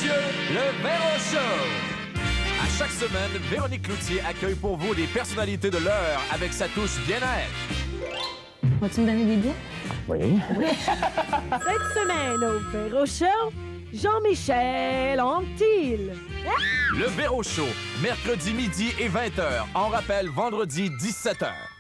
messieurs, le Véro Show! À chaque semaine, Véronique Cloutier accueille pour vous des personnalités de l'heure avec sa touche bien à elle. Vas-tu me donner des billets? Oui. Cette semaine au Véro Show, Jean-Michel Anctil. Le Véro Show, mercredi midi et 20h. En rappel, vendredi 17h.